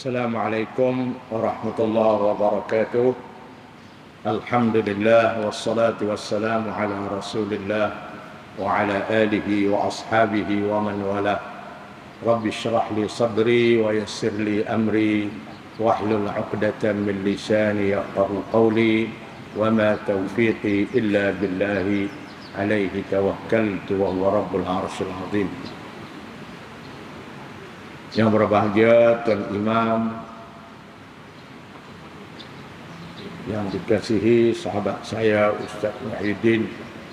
Assalamualaikum warahmatullahi wabarakatuh. Alhamdulillah wassalatu wassalamu ala Rasulillah wa ala alihi wa ashabihi wa man wala. Rabbi shrah li sadri wa yassir li amri wahlul 'uqdatam min lisani yafqahu qawli wa ma taufiqi illa billahi alaihi tawakkaltu wa huwa rabbul 'arsyil 'azim. Yang berbahagia Tuan Imam, yang dikasihi sahabat saya Ustaz Muhyiddin,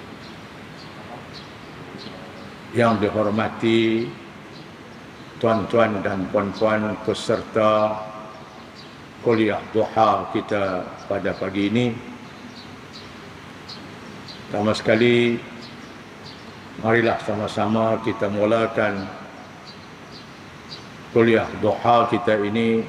yang dihormati tuan-tuan dan puan-puan peserta kuliah duha kita pada pagi ini. Pertama sekali, marilah sama-sama kita mulakan kuliah duha kita ini,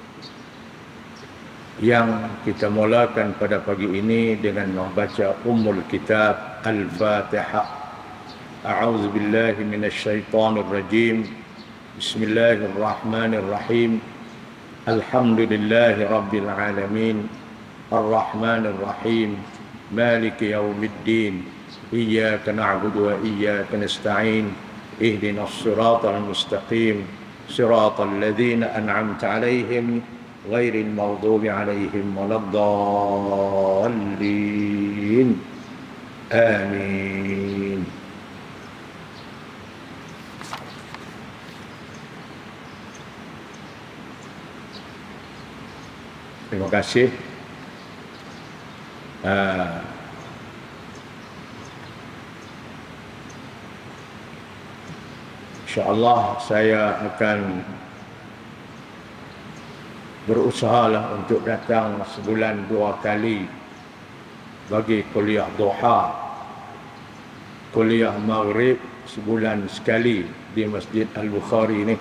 yang kita mulakan pada pagi ini dengan membaca Ummul Kitab Al-Fatihah. A'udzu billahi minasy syaithanir rajim. Bismillahirrahmanirrahim. Alhamdulillahi rabbil alamin. Arrahmanir rahim. Maliki yaumiddin. Iyyaka na'budu wa iyyaka nasta'in. Ihdinas siratal mustaqim. صراط الذين أنعمت عليهم غير المغضوب عليهم ولا الضالين آمين. Terima kasih. InsyaAllah saya akan berusahalah untuk datang sebulan 2 kali bagi kuliah duha, kuliah maghrib sebulan sekali di Masjid Al-Bukhari ini.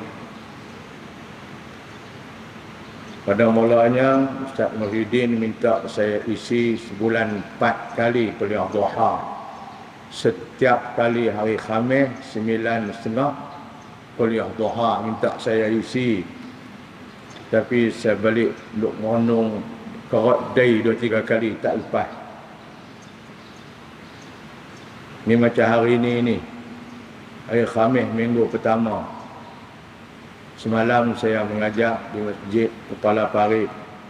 Pada mulanya Ustaz Muhyiddin minta saya isi sebulan 4 kali kuliah duha. Setiap kali hari Khamis 9.30 kuliah duha minta saya isi, tapi saya balik duk ngonong kerot day 2-3 kali tak lepas. Ni macam hari ni hari Khamis minggu pertama, semalam saya mengajak di Masjid Kepala Parit.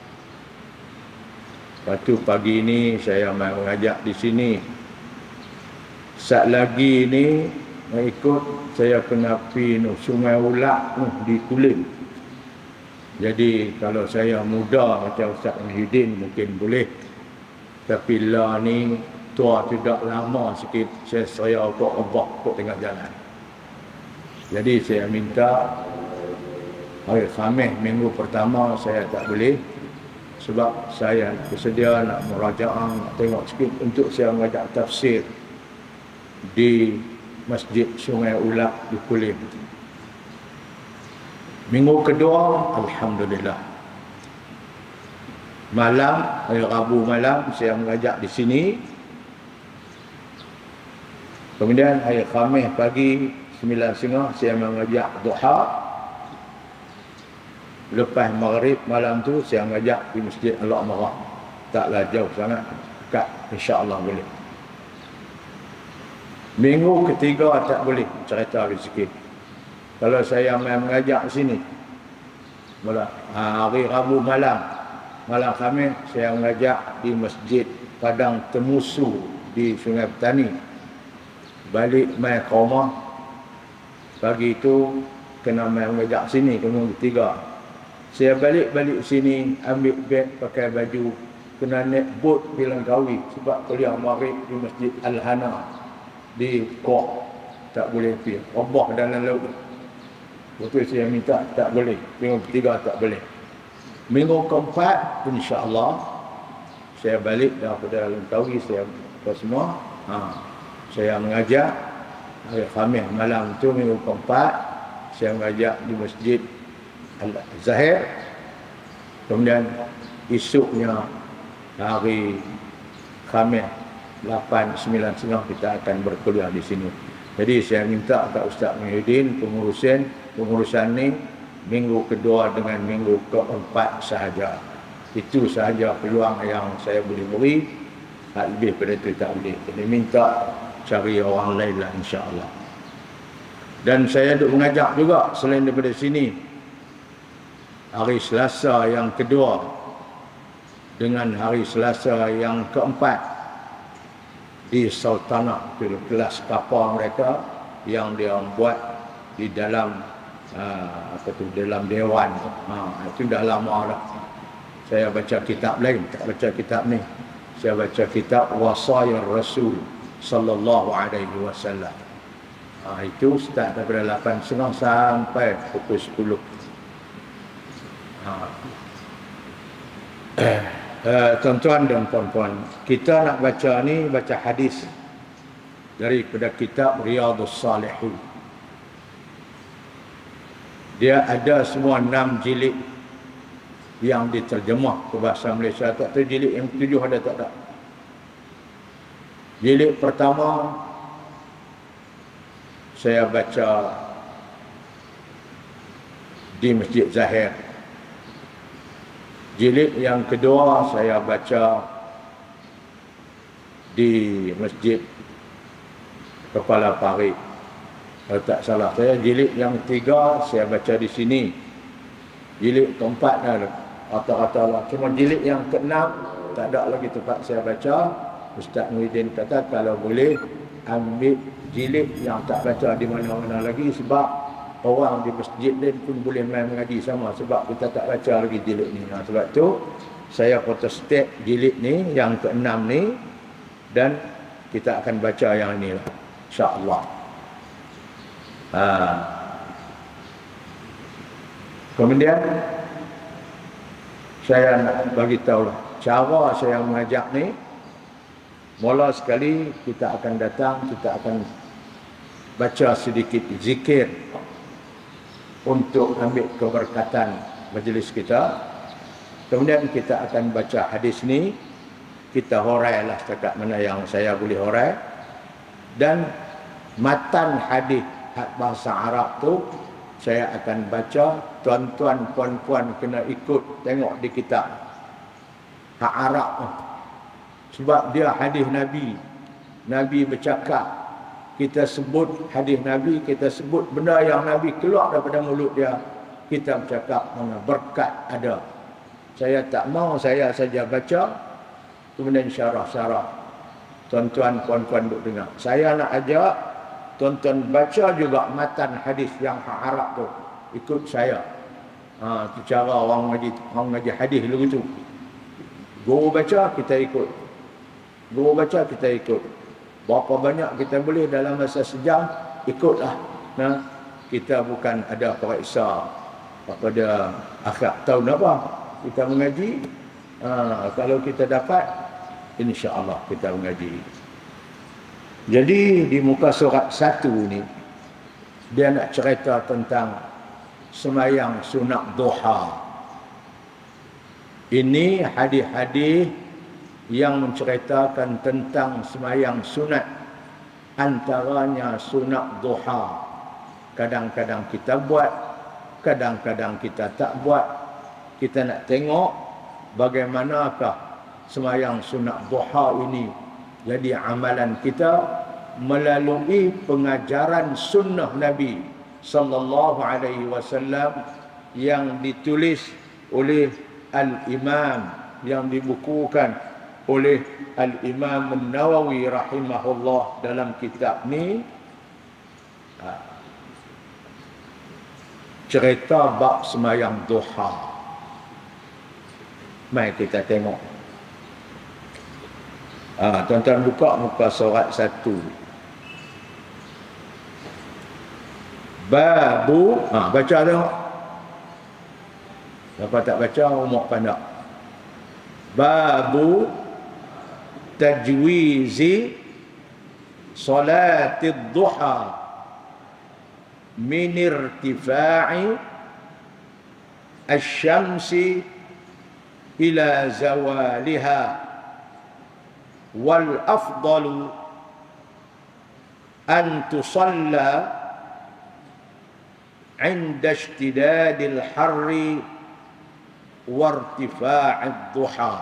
Lepas tu pagi ni saya mai mengajak di sini. Sat lagi ni ikut saya kena pergi Sungai Ulak di Kulim. Jadi kalau saya muda macam Ustaz Muhyiddin mungkin boleh, tapi lah ni tua tidak lama sikit, saya obok-obok kat tengah jalan. Jadi saya minta hari Khamis minggu pertama saya tak boleh, sebab saya bersedia nak merajaah, nak tengok sikit untuk saya mengajak tafsir di Masjid Sungai Ulak di Kulim. Minggu kedua, alhamdulillah, malam, hari Rabu malam saya mengajak di sini. Kemudian hari Khamis pagi 9.30 saya mengajak duha. Lepas maghrib malam tu saya mengajak di Masjid Al-Aqmarah. Taklah jauh sangat, dekat, insya-Allah boleh. Minggu ketiga tak boleh, cerita sikit. Kalau saya mengajak sini, hari Rabu malam Khamis saya mengajak di Masjid Padang Temusu di Sungai Petani. Balik mai ke rumah, pagi itu kena mai mengajak sini ke minggu ketiga. Saya balik sini, ambil beg, pakai baju, kena naik bot di Langkawi sebab kuliah maghrib di Masjid Al-Hana di Kuok. Tak boleh pergi, obah dalam laut. Waktu saya minta tak boleh, minggu ketiga tak boleh. Minggu keempat insya-Allah saya balik daripada Langkawi, saya apa semua, saya mengajak hari Khamis malam tu. Minggu keempat saya mengajak di Masjid Al-Zahir. Kemudian esoknya hari Khamis 8-9.30 kita akan berkuliah di sini. Jadi saya minta kat Ustaz Muhyiddin pengurusan ni minggu kedua dengan minggu keempat sahaja. Itu sahaja peluang yang saya boleh beri. Lebih pada itu tak boleh. Jadi minta cari orang lain lah, insya-Allah. Dan saya duk mengajak juga selain daripada sini, hari Selasa yang kedua dengan hari Selasa yang keempat di Sultanah, kelas kapal mereka yang dia buat di dalam dalam dewan. Itu dah lama dah. Saya baca kitab lain, tak baca kitab ni. Saya baca kitab Wasaya Rasul sallallahu alaihi wasallam. Itu start daripada 8.30 sampai pukul 10. Tuan-tuan dan puan-puan, kita nak baca ni, baca hadis daripada kitab Riyadhus Salihin. Dia ada semua 6 jilid yang diterjemah ke bahasa Malaysia. Tak tahu jilid yang 7 ada tak ada. Jilid pertama saya baca di Masjid Zahir. Jilid yang kedua saya baca di Masjid Kepala Parit. Kalau tak salah saya, jilid yang 3 saya baca di sini. Jilid keempat dah rata-rata lah. Cuma jilid yang ke-6 tak ada lagi tempat saya baca. Ustaz Muhyiddin kata kalau boleh ambil jilid yang tak baca di mana-mana lagi, sebab orang di masjid lain pun boleh main mengaji sama, sebab kita tak baca lagi jilid ni. Sebab tu saya photostat jilid ni yang ke-6 ni, dan kita akan baca yang ni lah, insya-Allah. Kemudian saya nak bagi tahu lah cara saya mengajak ni. Mula sekali kita akan datang, kita akan baca sedikit zikir untuk ambil keberkatan majlis kita. Kemudian kita akan baca hadis ni, kita hurailah setakat mana yang saya boleh hurai. Dan matan hadis bahasa Arab tu saya akan baca, tuan-tuan puan-puan kena ikut tengok di kitab hak Arab tu. Sebab dia hadis Nabi. Nabi bercakap, kita sebut hadis Nabi, kita sebut benda yang Nabi keluar daripada mulut dia, kita bercakap mana berkat ada. Saya tak mau saya saja baca kemudian syarah-syarah. Tuan-tuan puan-puan duk dengar. Saya nak ajak tuan-tuan baca juga matan hadis yang hak Arab tu. Ikut saya. Itu cara orang ngaji hadis dulu tu. Guru baca, kita ikut. Guru baca, kita ikut. Berapa banyak kita boleh dalam masa sejam, ikutlah. Kita bukan ada periksa pada akhir tahun apa. Kita mengaji. Kalau kita dapat, insya-Allah kita mengaji. Jadi di muka surat 1 ni, dia nak cerita tentang semayang sunat duha. Ini hadis-hadis yang menceritakan tentang semayang sunat, antaranya sunat duha. Kadang-kadang kita buat, kadang-kadang kita tak buat. Kita nak tengok bagaimanakah semayang sunat duha ini jadi amalan kita melalui pengajaran sunnah Nabi sallallahu alaihi wasallam yang ditulis oleh Al-Imam, yang dibukukan oleh Al-Imam An-Nawawi rahimahullah dalam kitab ni, cerita bab semayang duha. Mari kita tengok. Tuan-tuan buka muka surat 1. Babu, baca tengok. Siapa tak baca, umur pandang. Babu tajwizi salatid duha min irtifa'i asy-syamsi ila zawaliha wal afdalu an tusalla 'inda ishtidadil harri wartifa'id duha.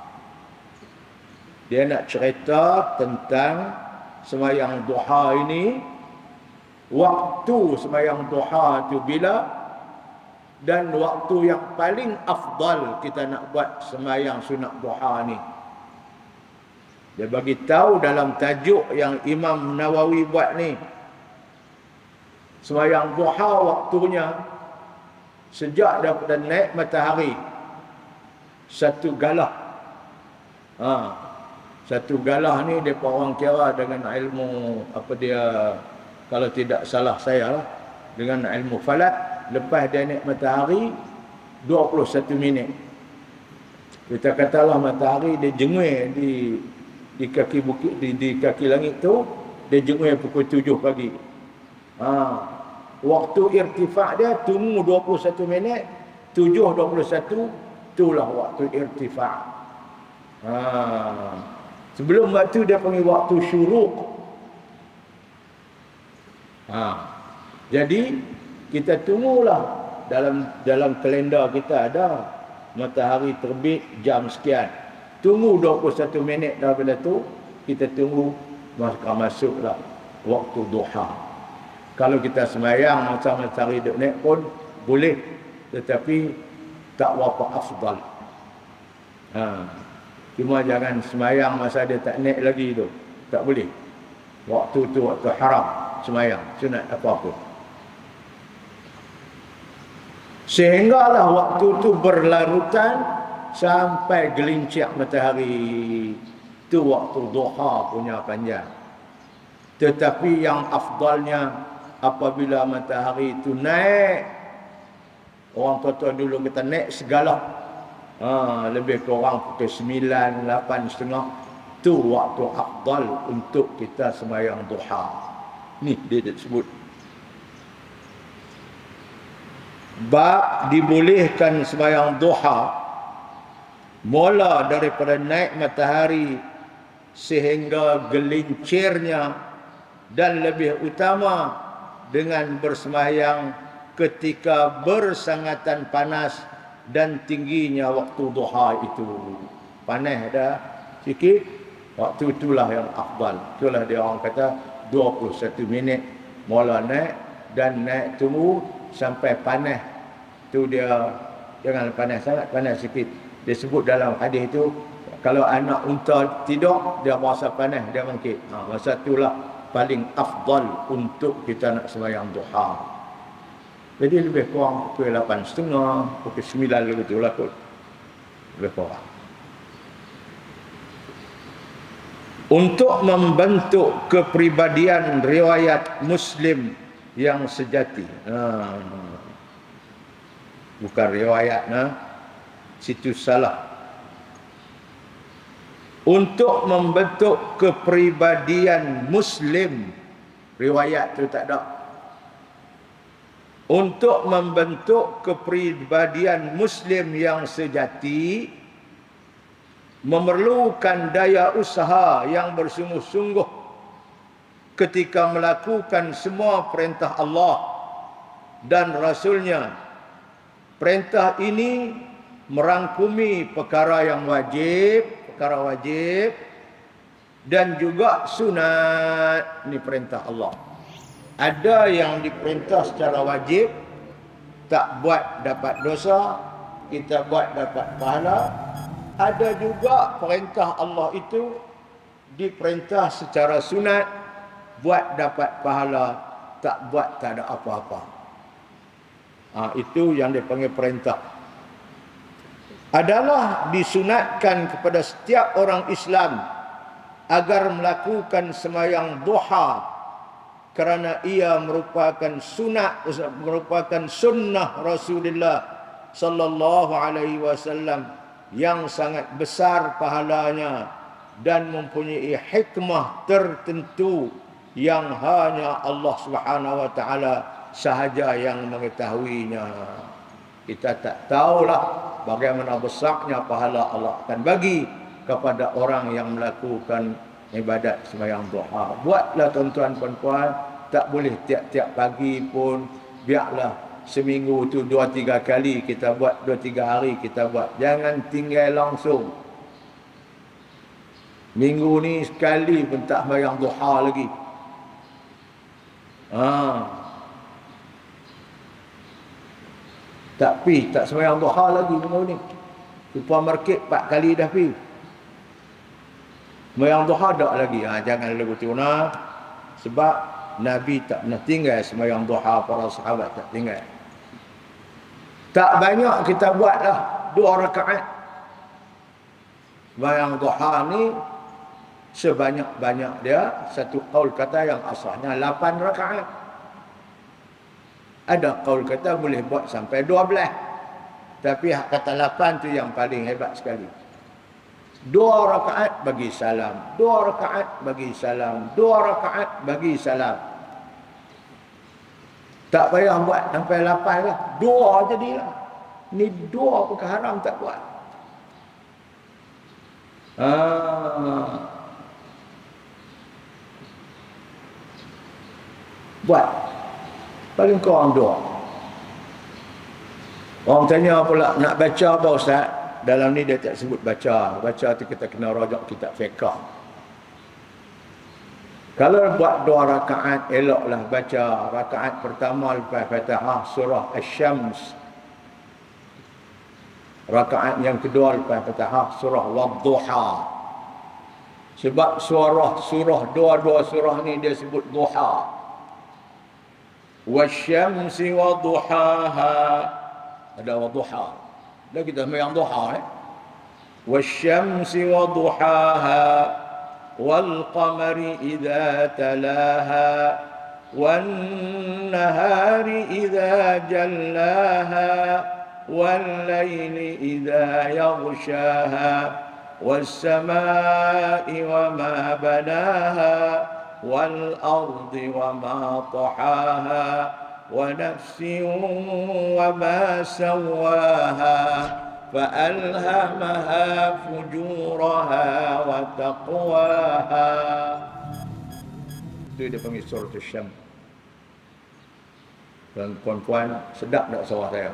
Dia nak cerita tentang sembahyang duha ini, waktu sembahyang duha itu bila, dan waktu yang paling afdal kita nak buat sembahyang sunat duha ni. Dia bagi tahu dalam tajuk yang Imam Nawawi buat ni, sembahyang duha waktunya sejak daripada naik matahari satu galah. Satu galah ni depa orang kira dengan ilmu apa dia, kalau tidak salah saya lah, dengan ilmu falak, lepas dia naik matahari 21 minit. Kita katalah matahari dia jengui di kaki bukit, di kaki langit tu, dia jengui pukul 7 pagi. Waktu irtifak dia tunggu 21 minit, 7.21, itulah waktu irtifak. Sebelum waktu dia panggil waktu syuruk. Jadi kita tunggulah, dalam kalender kita ada matahari terbit jam sekian. Tunggu 21 minit daripada tu, kita tunggu masuklah waktu duha. Kalau kita sembahyang masa matahari duk naik pun boleh, tetapi tak berapa afdal. Cuma jangan sembahyang masa dia tak naik lagi tu, tak boleh. Waktu tu waktu haram sembahyang sunat apa-apa. Sehinggalah waktu tu berlarutan sampai gelincir matahari. Tu waktu duha punya panjang. Tetapi yang afdalnya apabila matahari itu naik, orang tua-tua dulu kata naik segala, lebih kurang pukul 9, 8.30, tu waktu afdal untuk kita sembahyang duha. Ni dia sebut bab dibolehkan sembahyang duha mula daripada naik matahari sehingga gelincirnya, dan lebih utama dengan bersembahyang ketika bersangatan panas dan tingginya waktu duha itu. Panas dah sikit, waktu itulah yang afdal. Itulah dia orang kata 21 minit mula naik, dan naik tunggu sampai panas. Tu dia, jangan panas sangat, panas sikit. Dia sebut dalam hadis itu, kalau anak unta tidur, dia rasa panas, dia bangkit. Masa itulah paling afdal untuk kita nak sembahyang duha. Jadi lebih kurang pukul 8.30, pukul 9 lebih tu lah kot. Lebih kurang. Untuk membentuk kepribadian riwayat Muslim yang sejati. Bukan riwayat, situ salah. Untuk membentuk kepribadian Muslim, riwayat tu tak ada. Untuk membentuk kepribadian Muslim yang sejati, memerlukan daya usaha yang bersungguh-sungguh ketika melakukan semua perintah Allah dan Rasulnya. Perintah ini merangkumi perkara yang wajib, perkara wajib, dan juga sunat. Ini perintah Allah. Ada yang diperintah secara wajib, tak buat dapat dosa, kita buat dapat pahala. Ada juga perintah Allah itu diperintah secara sunat, buat dapat pahala, tak buat tak ada apa-apa. Itu yang dipanggil perintah. Adalah disunatkan kepada setiap orang Islam agar melakukan sembahyang duha, kerana ia merupakan sunat, merupakan sunnah Rasulullah sallallahu alaihi wasallam yang sangat besar pahalanya dan mempunyai hikmah tertentu yang hanya Allah Subhanahu wa taala sahaja yang mengetahuinya. Kita tak tahulah bagaimana besarnya pahala Allah akan bagi kepada orang yang melakukan ibadat sembahyang duha. Buatlah tuan-tuan puan-puan, tak boleh tiap-tiap pagi pun, biarlah seminggu tu 2-3 kali kita buat, 2-3 hari kita buat. Jangan tinggal langsung. Minggu ni sekali pun tak sembahyang duha lagi. Tak sembahyang duha lagi minggu ni. Supermarket 4 kali dah pi. Sembahyang duha tak lagi. Jangan lagu tuna. Sebab Nabi tak pernah tinggal sembahyang duha, para sahabat tak tinggal. Tak banyak kita buatlah 2 rakaat. Sembahyang duha ni sebanyak-banyak dia, satu qaul kata yang asalnya 8 rakaat. Ada qaul kata boleh buat sampai 12. Tapi hak kata 8 tu yang paling hebat sekali. 2 rakaat bagi salam, 2 rakaat bagi salam, 2 rakaat bagi salam. Tak payah buat sampai 8 lah. 2 jadilah. Ni 2 perkara haram tak buat. Buat. Paling kurang 2. Orang tanya pula nak baca apa Ustaz? Dalam ni dia tak sebut baca. Baca tu kita kena rujuk kitab fiqh. Kalau buat 2 rakaat, eloklah baca rakaat pertama lepas Fatihah surah Asy-Syams. Rakaat yang kedua lepas Fatihah surah Wad-Duha. Sebab surah dua-dua surah ni dia sebut duha. Wasyamsi wa duhaha. Ada Wad-Duha. Dah kita sembahyang duha. Wasyamsi wa duhaha. والقمر إذا تلاها والنهار إذا جلاها والليل إذا يغشاها والسماء وما بناها والأرض وما طحاها ونفس وما سواها فألهمها فجورها وتقواها. Itu dia panggil surah Asy-Syams. Dan puan-puan sedap tak suara saya?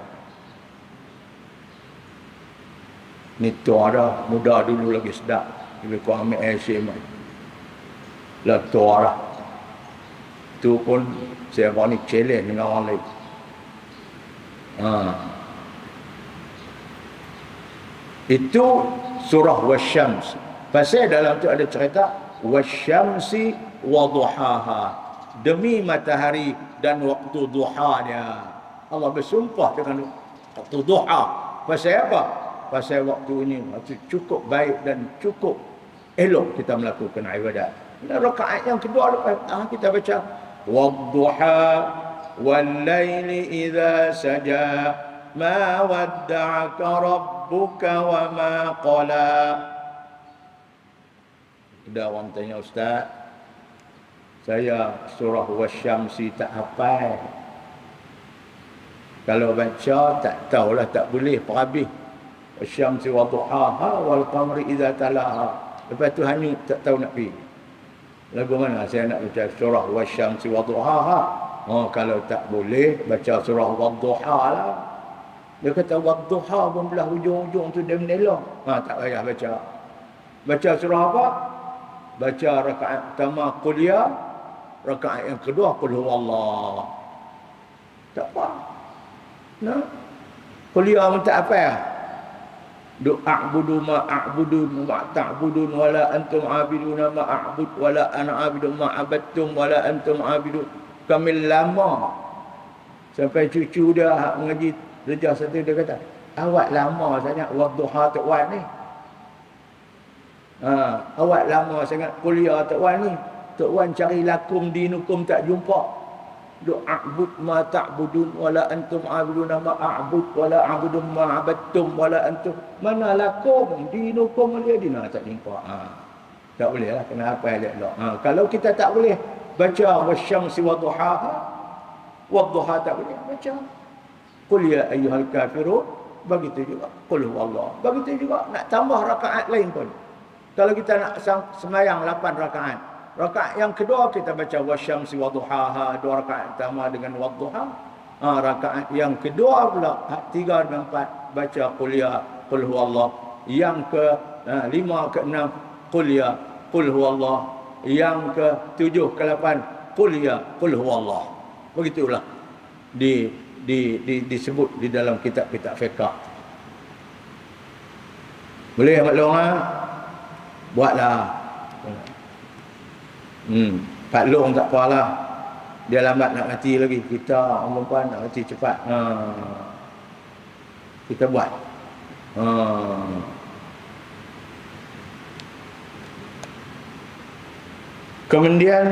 Ni tua dah, muda dulu lagi sedap. Bila kau ambil air semak. Lah tua dah. Tu pun saya buat ni challenge dengan orang lain. Itu surah Wasyams. Pasal dalam tu ada cerita Wasyamsi wa duhaha. Demi matahari dan waktu duhanya. Allah bersumpah dengan waktu duha. Pasal apa? Pasal waktu ini waktu cukup baik dan cukup elok kita melakukan ibadat. Dan rakaat yang kedua lepas kita baca wadduha wal laili idza saja ma wadda'aka rabbuka wa ma qala. Ada orang tanya, Ustaz, saya surah Wasyamsi tak hafal. Kalau baca tak tahulah, tak boleh perhabis. Wasyamsi wa duhaha wal qamari idza talaha. Lepas tu hanyut tak tahu nak pergi. Lagu mana saya nak baca surah Wasyamsi wa duhaha? Kalau tak boleh baca surah Wad-Duha lah. Dia kata Wad-Duha pun belah hujung-hujung tu dia menelong. Tak payah baca. Baca surah apa? Baca rakaat pertama Qul ya, rakaat yang kedua Qul huwallah. Tak apa. Nah. Qul ya pun tak apa ya. A'budu ma a'budun wa ta'budun wala antum 'abiduna ma a'bud wala ana 'abidu ma 'abadtum wala antum 'abidun. Kami lama sampai cucu dia hak mengaji darjah satu dia kata, awak lama sangat Wad-Duha Tok Wan ni. Awak lama sangat kuliah Tok Wan ni. Tok Wan cari lakum dinukum tak jumpa. A'bud ma ta'budun wala antum 'abiduna ma a'bud wala a'budu ma 'abadtum wala antum. Mana lakum dinukum dia dina tak jumpa. Tak boleh lah, kena apa elok. Kalau kita tak boleh baca wasyamsi wa duhaha, Wad-Duha tak boleh baca Qul ya ayyuhal kafirun, begitu juga Qul huwallah, begitu juga nak tambah rakaat lain pun. Kalau kita nak sembahyang 8 rakaat, rakaat yang kedua kita baca wasyamsi wa duhaha, 2 rakaat pertama dengan Wad-Duha, Rakaat yang kedua pula, 3 dan 4 baca qul ya qul huwallah. Yang ke 5 ke 6 qul ya qul huwallah. Yang ke 7 ke 8 qul ya qul huwallah. Begitulah disebut di dalam kitab-kitab fiqh. Boleh maklum buatlah. Pak Long tak apalah. Dia lambat nak mati lagi. Kita orang perempuan nak mati cepat. Kita buat. Kemudian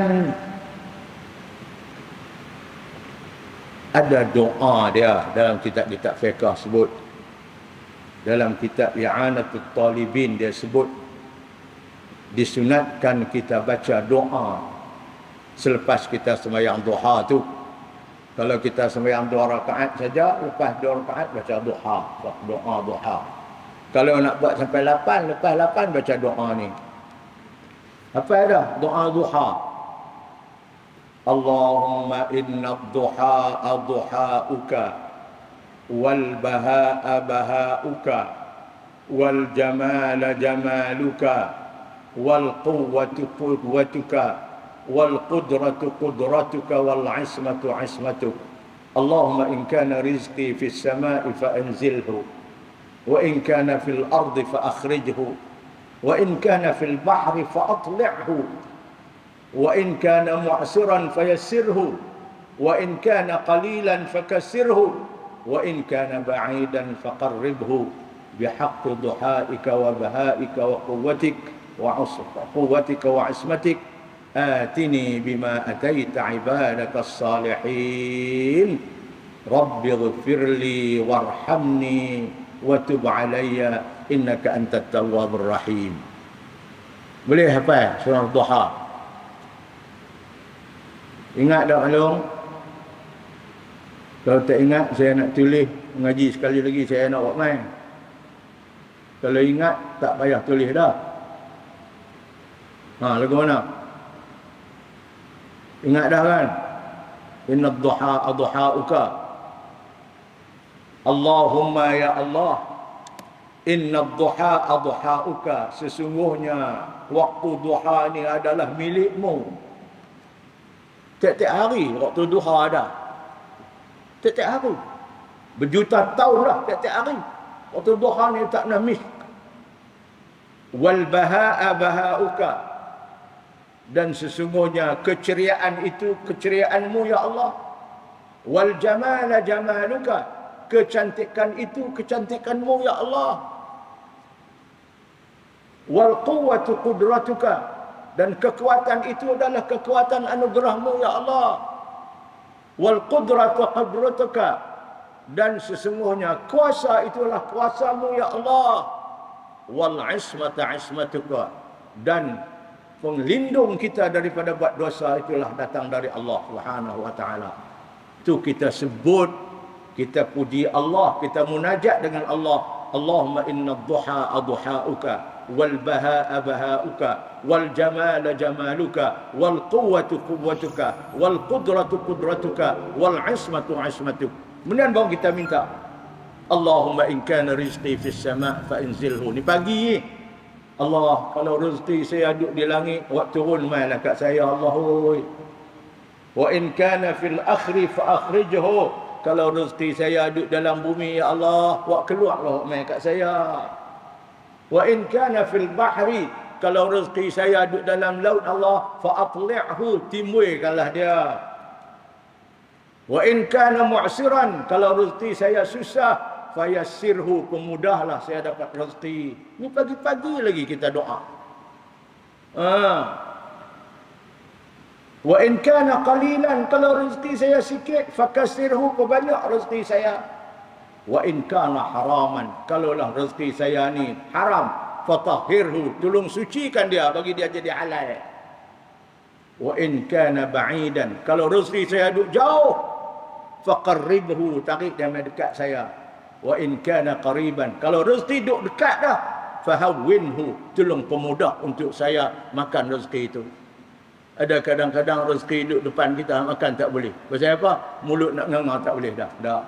ada doa dia dalam kitab-kitab fiqh sebut. Dalam kitab I'anatul Talibin dia sebut disunatkan kita baca doa selepas kita sembahyang duha tu. Kalau kita sembahyang 2 rakaat saja, lepas 2 rakaat baca duha, doa duha. Kalau nak buat sampai 8, lepas 8 baca doa ni. Apa ada? Doa duha. Allahumma inna duha duhauka wal bahaa bahauka wal jamala jamaluka wal quwwatu quwwatuka wal qudratu qudratuka wal ismatu ismatuk. Allahumma in kana rizqi fis samai fa anzilhu wa in kana fil ardi fa akhrijhu wa in kana fil bahri fa atli'hu wa in kana mu'siran fayassirhu wa in kana qalilan fakassirhu wa in kana ba'idan faqarribhu bihaqqi duhaika wa bahaika wa quwwatik wa quwwatika wa ismatik atini bima ataita ibadaka as-salihin rabbi ighfirli warhamni wa tub alayya innaka antat tawwabur rahim. Boleh hafal surah duha? Ingat tak maklum? Kalau tak ingat, saya nak tulis mengaji sekali lagi, saya nak buat main. Kalau ingat, tak payah tulis dah. Lagu mana? Ingat dah kan? Inna duha duhauka. Allahumma ya Allah. Inna duha duhauka. Sesungguhnya waktu duha ni adalah milikmu. Tiap-tiap hari waktu duha ada. Tiap-tiap hari. Berjuta tahun lah tiap-tiap hari. Waktu duha ni tak nak miss. Wal bahaa bahauka. Dan sesungguhnya keceriaan itu keceriaanmu ya Allah. Wal jamala jamaluka. Kecantikan itu kecantikanmu ya Allah. Wal quwwatu qudratuka. Dan kekuatan itu adalah kekuatan anugerahmu ya Allah. Wal qudratu qudratuka. Dan sesungguhnya kuasa itulah kuasamu ya Allah. Wal ismata ismatuka. Dan penglindung kita daripada buat dosa itulah datang dari Allah Subhanahu wa taala. Itu kita sebut, kita puji Allah, kita munajat dengan Allah. Allahumma inna duha duhauka wal bahaa bahauka wal jamala jamaluka wal quwwatu quwwatuka wal qudratu qudratuka wal ismatu ismatuk. Kemudian baru kita minta Allahumma in kana rizqi fis sama' fa inzilhu. Ni pagi Allah, kalau rezeki saya duduk di langit, awak turun mainlah kat saya Allah oi. Wa in kana fil akhri fa akhrijhu. Kalau rezeki saya duduk dalam bumi ya Allah, awak keluarlah main kat saya. Wa in kana fil bahri. Kalau rezeki saya duduk dalam laut Allah, fa atli'hu, timbulkanlah dia. Wa in kana mu'siran. Kalau rezeki saya susah, fayassirhu, pemudahlah saya dapat rezeki. Ni pagi-pagi lagi kita doa. Wa in kana qalilan, kalau rezeki saya sikit, fakassirhu, perbanyak rezeki saya. Wa in kana haraman, kalaulah rezeki saya ni haram, fatahhirhu, tolong sucikan dia, bagi dia jadi halal. Wa in kana ba'idan, kalau rezeki saya duduk jauh, faqarribhu, tarik dia mai dekat saya. Wa in kana qariban, kalau rezeki duduk dekat dah, fahawwinhu, tolong pemudah untuk saya makan rezeki itu. Ada kadang-kadang rezeki duduk depan kita, makan tak boleh. Pasal apa? Mulut nak nganga tak boleh dah. Dah.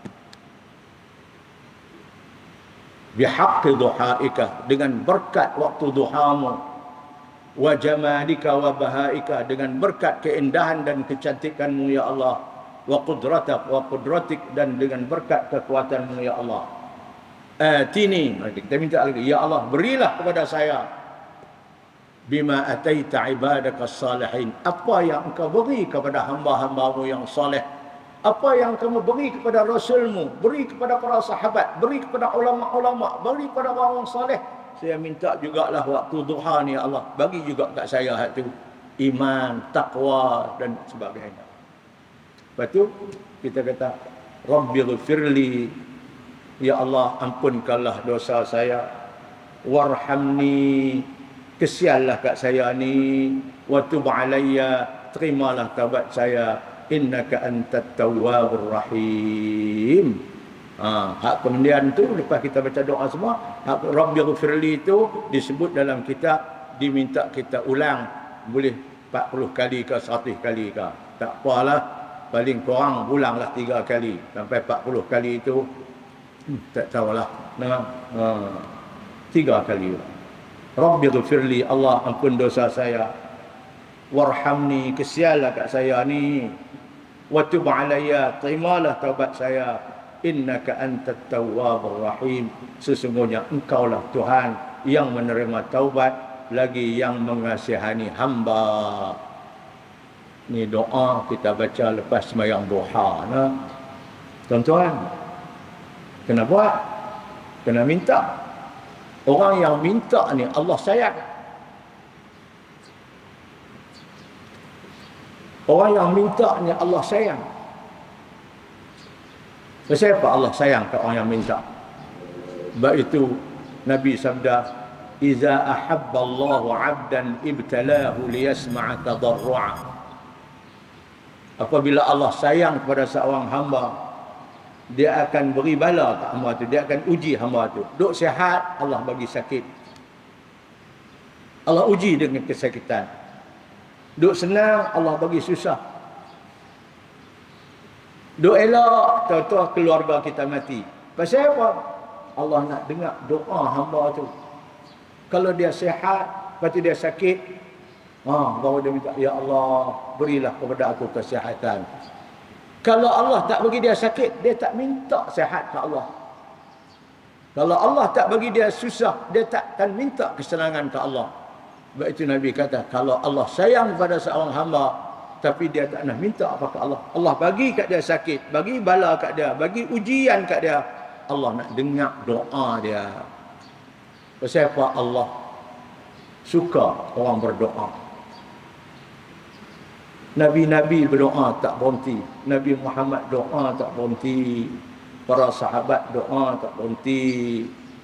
Bihaqqi duhaika, dengan berkat waktu duhamu, wa jamalika wa bahaika, dengan berkat keindahan dan kecantikanmu ya Allah, wa qudratak wa qudratik, dan dengan berkat kekuatanmu ya Allah. Atini, kita minta lagi, ya Allah berilah kepada saya bima ataita ibadaka salihin, apa yang engkau beri kepada hamba-hambamu yang saleh, apa yang kamu beri kepada Rasulmu, beri kepada para sahabat, beri kepada ulama-ulama, beri kepada orang saleh. Saya minta jugalah waktu duha ni ya Allah, bagi juga kat saya hak tu iman, takwa dan sebagainya. Lepas tu kita kata Rabbighfirli, ya Allah ampunkanlah dosa saya, warhamni, kesianlah kat saya ni, wa tub alayya, terimalah taubat saya, innaka antat tawwabur rahim. Hak kemudian tu lepas kita baca doa semua, hak Rabbighfirli itu disebut dalam kitab, diminta kita ulang, boleh 40 kali ke 100 kali ke, tak apalah, paling kurang ulanglah 3 kali sampai 40 kali itu tak tahulah. Nah, 3 kali. Rabbighfirli, Allah ampun dosa saya, warhamni, kesianlah kat saya ni, wa tub alayya, terimalah taubat saya, innaka antat tawwabur rahim, sesungguhnya engkaulah Tuhan yang menerima taubat lagi yang mengasihani hamba. Ni doa kita baca lepas sembahyang duha. Nah, tuan-tuan, kena buat, kena minta. Orang yang minta ni Allah sayang. Orang yang minta ni Allah sayang. Kenapa Allah sayang ke orang yang minta? Sebab itu Nabi sabda, "Iza ahabba Allahu 'abdan ibtalahu liyasma'a tadarru'a." Apabila Allah sayang kepada seorang hamba, dia akan beri bala ke hamba tu, dia akan uji hamba tu. Duk sihat, Allah bagi sakit. Allah uji dengan kesakitan. Duk senang, Allah bagi susah. Duk elok, tahu-tahu keluarga kita mati. Pasal apa? Allah nak dengar doa hamba tu. Kalau dia sihat, lepas tu dia sakit, baru dia minta, ya Allah berilah kepada aku kesihatan. Kalau Allah tak bagi dia sakit, dia tak minta sihat ke Allah. Kalau Allah tak bagi dia susah, dia takkan minta kesenangan ke Allah. Sebab itu Nabi kata, kalau Allah sayang pada seorang hamba, tapi dia tak nak minta apa ke Allah, Allah bagi kat dia sakit, bagi bala kat dia, bagi ujian kat dia, Allah nak dengar doa dia. Pasal apa? Allah suka orang berdoa. Nabi-Nabi berdoa tak berhenti. Nabi Muhammad doa tak berhenti. Para sahabat doa tak berhenti.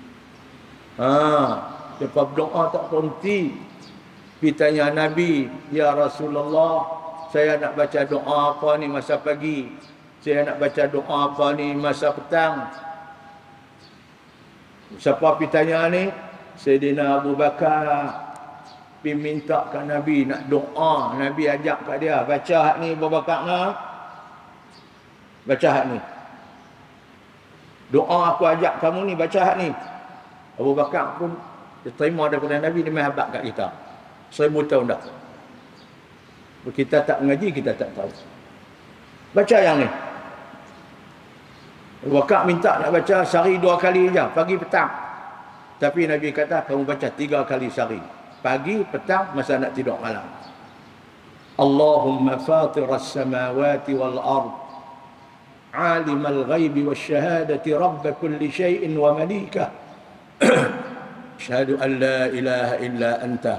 Lepas berdoa tak berhenti, pergi tanya Nabi, ya Rasulullah, saya nak baca doa apa ni masa pagi, saya nak baca doa apa ni masa petang. Siapa pergi tanya ni? Sayyidina Abu Bakar. Pergi minta kat Nabi nak doa. Nabi ajak kat dia, baca hak ni Abu Bakar nak. Baca hak ni. Doa aku ajak kamu ni, baca hak ni. Abu Bakar pun dia terima daripada Nabi, dia mahabak kat kita. 1000 tahun dah. Kita tak mengaji, kita tak tahu. Baca yang ni. Abu Bakar minta nak baca sehari 2 kali je, pagi petang. Tapi Nabi kata kamu baca 3 kali sehari. Pagi, petang, masa nak tidur malam. Allahumma fatiras samawati wal ard, alimal ghaibi wasyahadati rabb kulli syai'in wa malikah, asyhadu an la ilaha illa anta,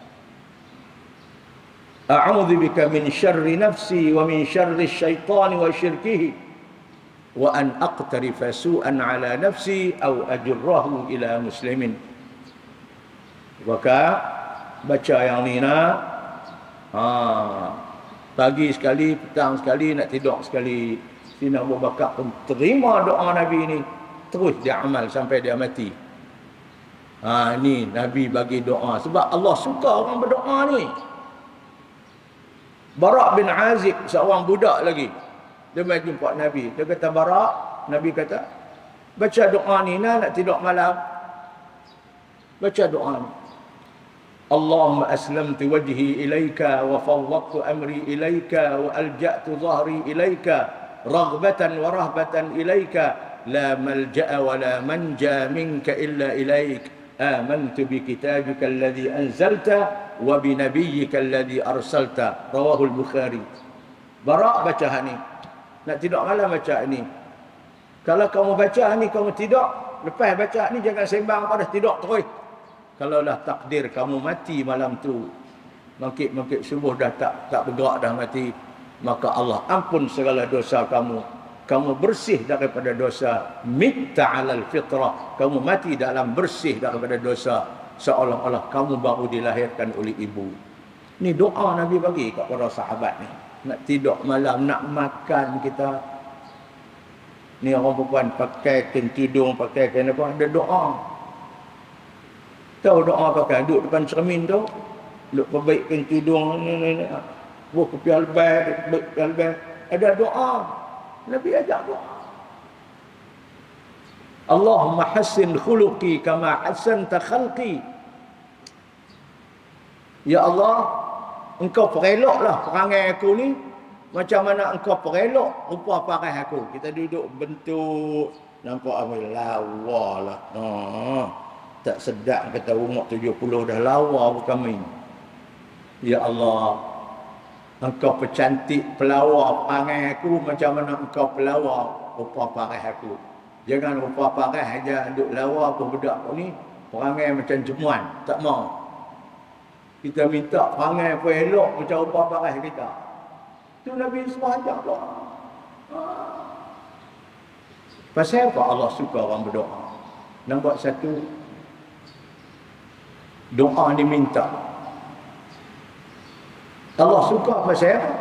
a'udzu bika min syarri nafsi wa min syarri syaitani wa syirkihi, wa an aqtarifa su'an ala nafsi aw ajurrahu ila muslimin. Maka baca yang ni nak, pagi sekali, petang sekali, nak tidur sekali. Sina Abu Bakar pun terima doa Nabi ni, terus dia amal sampai dia mati. Ni Nabi bagi doa sebab Allah suka orang berdoa ni. Bara' bin Azib, seorang budak lagi. Dia mai jumpa Nabi. Dia kata, Bara', Nabi kata, baca doa ni nak tidur malam. Baca doa ni. Allahumma aslamtu wajhi ilaika wa fawwadtu amri ilaika wa alja'tu dhahri ilaika raghbatan wa rahbatan ilaika la malja'a wa la manja minka illa ilaik. Amantu bi kitabika alladhi anzalta wa bi nabiyyika alladhi arsalta. Rawahul Bukhari. Bara' baca ni. Nak tidur malam baca ni. Kalau kamu baca ni kamu tidur, lepas baca ni jangan sembang pada tidur terus. Kalaulah takdir kamu mati malam tu, mangkit-mangkit subuh dah tak bergerak dah mati, maka Allah ampun segala dosa kamu. Kamu bersih daripada dosa. Mitta 'alal fitrah. Kamu mati dalam bersih daripada dosa, seolah-olah kamu baru dilahirkan oleh ibu. Ni doa Nabi bagi kepada sahabat ni. Nak tidur malam, nak makan kita. Ni orang perempuan pakai kain tudung, pakai kain apa, ada doa. Tahu doa pakai, duduk depan cermin tu, duduk perbaikkan tudung ni. Buat kepial beg, ada doa. Nabi ajak doa. Allahumma hassin khuluqi kama hassanta khalqi. Ya Allah, engkau pereloklah perangai aku ni macam mana engkau perelok rupa paras aku. Kita duduk bentuk nampak amal lawa lah. Tak sedap kata umur 70 dah lawa pun kami. Ya Allah, engkau percantik pelawar perangai aku macam mana engkau pelawar rupa paras aku. Jangan rupa paras aja duk lawa aku budak aku ni perangai macam jemuan, tak mau. Kita minta perangai pun elok macam rupa paras kita. Tu Nabi semua ajak doa. Pasal apa Allah suka orang berdoa? Nombor satu, doa diminta. Allah suka pasal apa?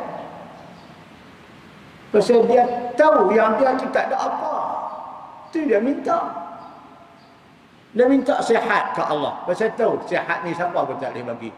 Pasal dia tahu yang dia tak ada apa. Tu dia minta. Dia minta sihat ke Allah. Pasal tahu sihat ni siapa pun tak boleh bagi.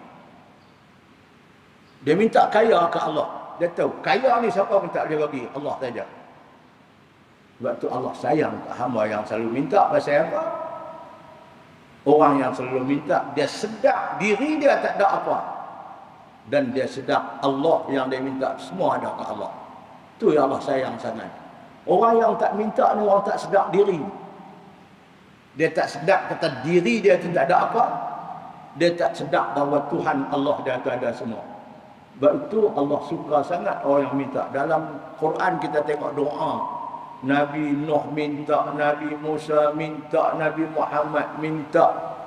Dia minta kaya ke Allah. Dia tahu kaya ni siapa pun tak boleh bagi, Allah saja. Sebab tu Allah sayang ke hamba yang selalu minta. Pasal apa? Orang yang selalu minta, dia sedar diri dia tak ada apa. Dan dia sedar Allah yang dia minta semua ada ke Allah. Tu yang Allah sayang sangat. Orang yang tak minta ni orang tak sedar diri. Dia tak sedar kata diri dia tidak ada apa. Dia tak sedar bahawa Tuhan Allah dia ada semua. Sebab itu Allah suka sangat orang yang minta. Dalam Quran kita tengok doa. Nabi Nuh minta, Nabi Musa minta, Nabi Muhammad minta.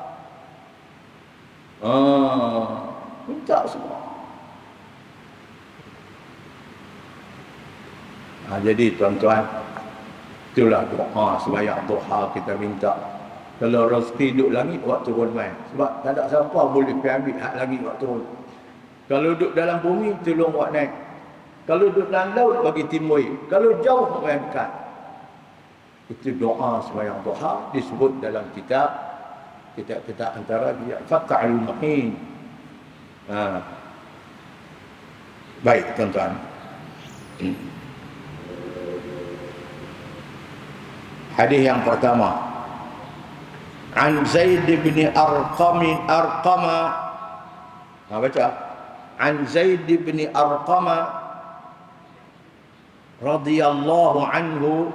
Minta semua. Jadi tuan-tuan, itulah doa sembahyang duha kita minta. Kalau rezeki duduk langit, waktu turun main. Sebab tak ada siapa boleh pergi ambil hak langit waktu turun. Kalau duduk dalam bumi, tolong buat naik. Kalau duduk dalam laut, bagi timbul. Kalau jauh, main dekat. Itu doa sembahyang duha disebut dalam kitab antara dia Fathul Mu'in. Baik tuan-tuan. Hadis yang pertama. An Zaid bin Arqama. Baca. An Zaid bin Arqama radhiyallahu anhu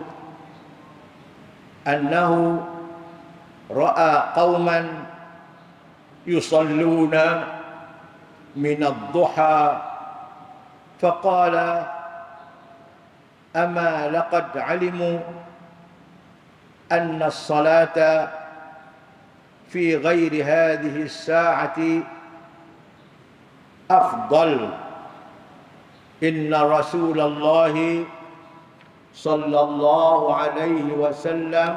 annahu ra'a qauman yusalluna min ad-duha faqala ama laqad alimu anna as-salata fi ghairi hadhihi as-sa'ati afdal inna Rasulullah sallallahu alaihi wasallam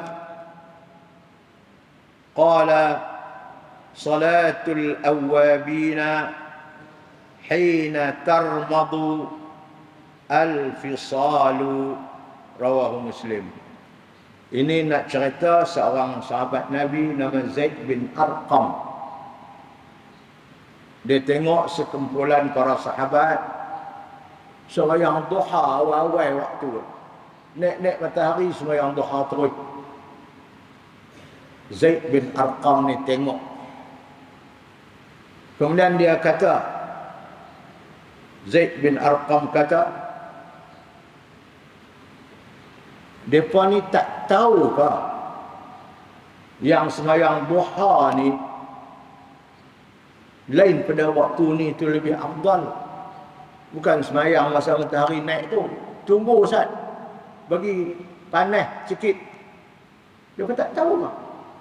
qala salatul awwabina hina tarmadu al-fisalu. Rawahu Muslim. Ini nak cerita seorang sahabat Nabi nama Zaid bin Arqam. Dia tengok sekumpulan para sahabat Sembahyang duha awal-awal waktu. Naik-naik matahari sembahyang duha terus. Zaid bin Arqam ni tengok. Kemudian dia kata, Zaid bin Arqam kata, depa ni tak tahu ke yang sembahyang duha ni lain pada waktu ni tu lebih afdal. Bukan sembahyang masa matahari naik tu. Tunggu Ustaz, bagi panas sikit. Dia tak tahu ke?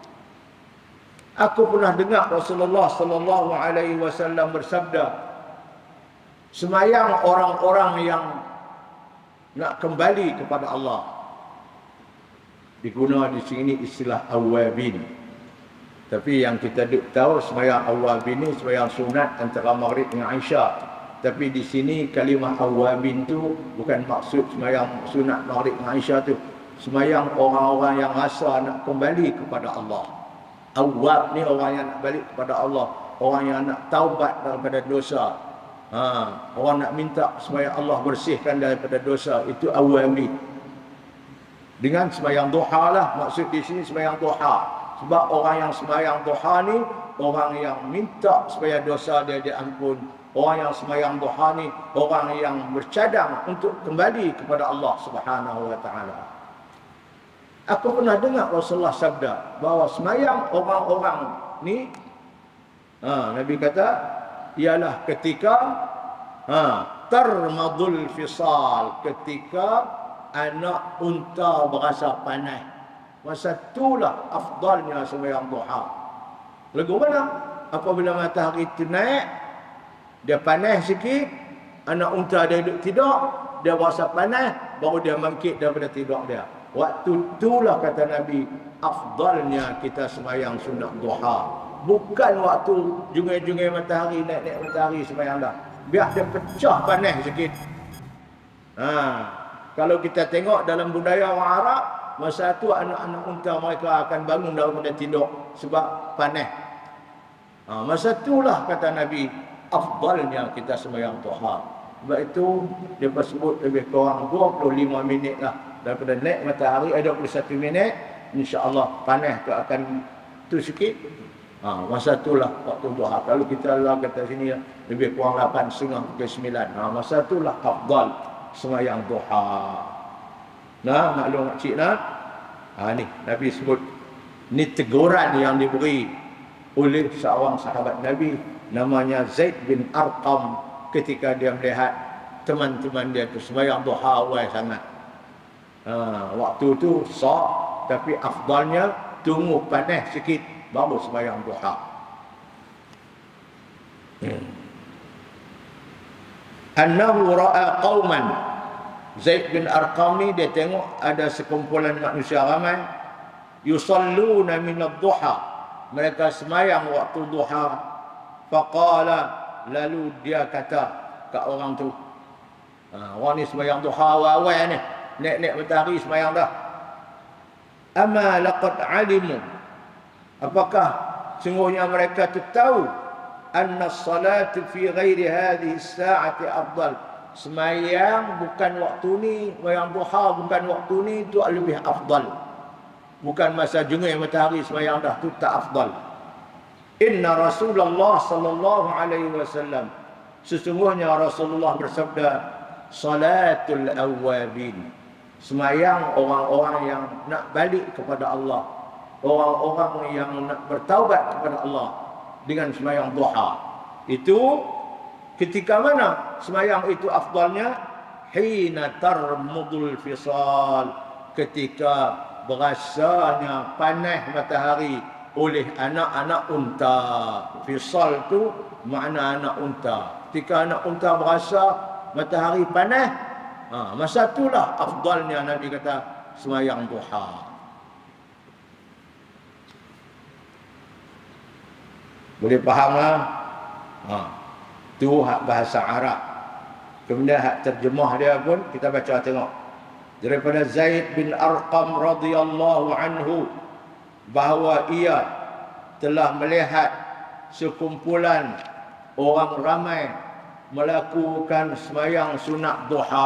Aku pernah dengar Rasulullah sallallahu alaihi wasallam bersabda, sembahyang orang-orang yang nak kembali kepada Allah. Diguna di sini istilah awabin. Tapi yang kita tahu sembahyang awabin ni sembahyang sunat antara Maghrib dengan Isya. Tapi di sini kalimah awabin tu bukan maksud sembahyang sunat Maghrib dengan Isya tu. Sembahyang orang-orang yang rasa nak kembali kepada Allah. Awab ni orang yang nak balik kepada Allah, orang yang nak taubat daripada dosa. Orang nak minta supaya Allah bersihkan daripada dosa, itu awami. Dengan sembahyang duha lah, maksud di sini sembahyang duha. Sebab orang yang sembahyang duha ni orang yang minta supaya dosa dia diampun. Orang yang sembahyang duha ni orang yang bercadang untuk kembali kepada Allah Subhanahu wa taala. Aku pernah dengar Rasulullah sabda bahawa sembahyang orang-orang ni, Nabi kata, ialah ketika tarmadul fisal, ketika anak unta berasa panas. Masa itulah afdalnya sembahyang duha. Lagu mana? Apabila matahari itu naik, dia panas sikit, anak unta dia duduk tidur, dia berasa panas, baru dia bangkit daripada tidur dia. Waktu itulah kata Nabi, afdalnya kita sembahyang sunat duha. Bukan waktu jungai-jungai matahari, naik-naik matahari sembahyang dah. Biar dia pecah panas sikit. Kalau kita tengok dalam budaya orang Arab, masa tu anak-anak unta mereka akan bangun daripada tidur sebab panas. Masa itulah kata Nabi, afdalnya kita sembahyang duha. Sebab itu dia sebut lebih kurang 25 minit lah. Daripada naik matahari ada 21 minit, insya-Allah panas tu akan tu sikit. Masa itulah waktu duha. Kalau kita lah kata sini lebih kurang 8.30 ke 9. Masa itulah afdal sembahyang duha. Maklum makcik ni Nabi sebut, ni teguran yang diberi oleh seorang sahabat Nabi namanya Zaid bin Arqam ketika dia melihat teman-teman dia tu sembahyang duha awal sangat. Waktu tu sah, tapi afdalnya tunggu panas sikit baru sembahyang duha. Annahu ra'a qauman, Zaid bin Arqam ni dia tengok ada sekumpulan manusia ramai yusalluna min ad-duha, mereka sembahyang waktu duha. Faqala, lalu dia kata kat orang tu, orang ni sembahyang duha awal-awal ni, naik-naik matahari sembahyang dah. Ama laqad alimu, apakah sungguhnya mereka tu tahu, anna as-salatu fi ghairi hadhihi as-sa'ati afdal, sembahyang bukan waktu ni, sembahyang duha bukan waktu ni tu lebih afdal. Bukan masa jungai matahari sembahyang dah tu tak afdal. Inna Rasulullah sallallahu alaihi wasallam, sesungguhnya Rasulullah bersabda, salatul awwabin, sembahyang orang-orang yang nak balik kepada Allah, orang-orang yang nak bertaubat kepada Allah dengan sembahyang duha. Itu ketika mana sembahyang itu afdalnya? Hina tarmudul fisal, ketika berasanya panas matahari oleh anak-anak unta. Fisal tu makna anak unta. Ketika anak unta berasa matahari panas, masa itulah afdalnya Nabi kata sembahyang duha. Boleh faham lah? Itu hak bahasa Arab. Kemudian hak terjemah dia pun kita baca tengok. Daripada Zaid bin Arqam radhiyallahu anhu, bahawa ia telah melihat sekumpulan orang ramai melakukan sembahyang sunat duha